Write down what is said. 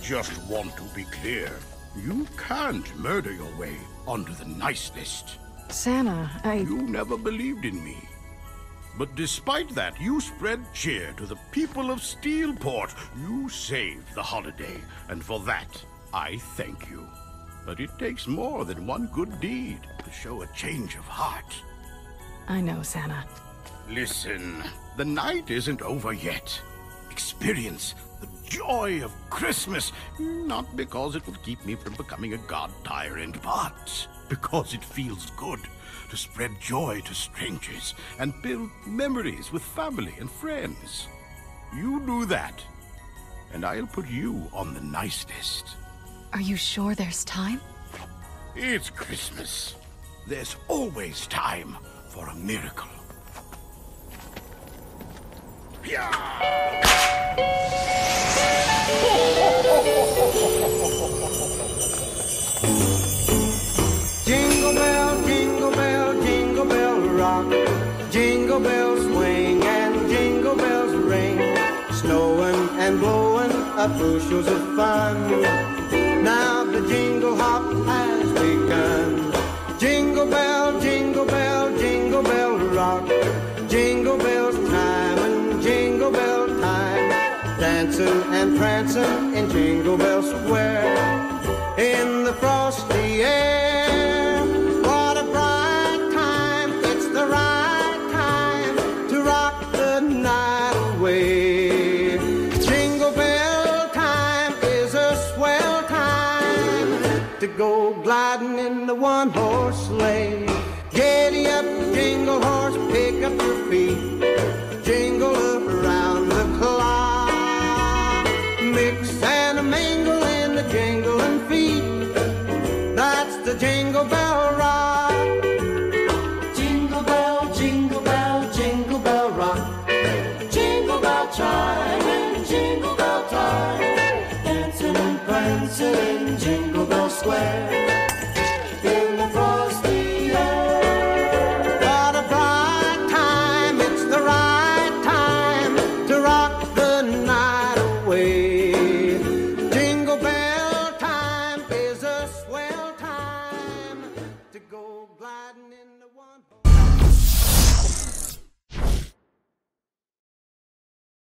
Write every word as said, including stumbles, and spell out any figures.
just want to be clear. You can't murder your way onto the nice list. Santa, I... You never believed in me. But despite that, you spread cheer to the people of Steelport. You saved the holiday, and for that, I thank you. But it takes more than one good deed to show a change of heart. I know, Santa. Listen, the night isn't over yet. Experience the joy of Christmas, not because it will keep me from becoming a god tyrant, but because it feels good to spread joy to strangers and build memories with family and friends. You do that, and I'll put you on the nice list. Are you sure there's time? It's Christmas. There's always time for a miracle. Jingle bell, jingle bell, jingle bell rock. Jingle bells swing and jingle bells ring. Snowing and blowing up bushels of fun. Now the jingle hop has begun. Jingle bell, jingle bell, jingle bell rock. Jingle bells time and jingle bell time. Dancing and prancing in Jingle Bell Square. In the frosty air, what a bright time. It's the right time to rock the night away. Jingle bell time is a swell time to go gliding in the one-horse sleigh. Giddy up, jingle horse, pick up your feet. Jingle around the clock. Mix and a mingle in the jingling feet. That's the Jingle Bell Rock. Jingle bell, jingle bell, jingle bell rock. Jingle bell chime and jingle bell time. Dancing and prancing in Jingle Bell Square. In the frosty air. What a bright time, it's the right time to rock the night away. Jingle bell time is a swell time to go gliding in